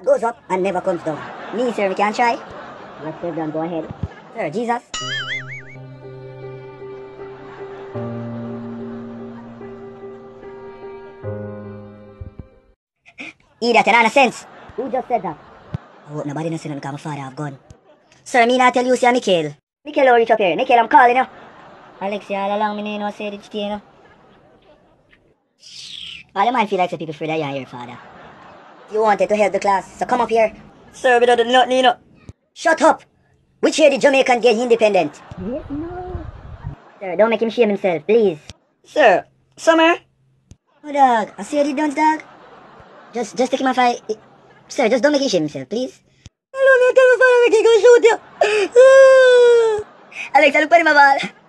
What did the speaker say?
What goes up and never comes down. Me, sir, we can try. Yes, sir, go ahead. Sir, Jesus. Idiot, you know sense. Who just said that? I hope nobody knows because my father have gone. Sir, me not tell you, say Mikhail. Mikhail, how reach up here? Mikhail, I'm calling you. Alexia, all along me no say it, you know. All the man feel like the people afraid that you're here, father. You wanted to help the class, so come up here. Sir, we don't do nothing, you know. Shut up! Which year did Jamaican get independent? Yes, no. Sir, don't make him shame himself, please. Sir, summer? Oh, dog, I see what he done, dog. Just take him off. Sir, just don't make him shame himself, please. I don't know, tell my father make him go shoot you. Alex, I'll put him a ball.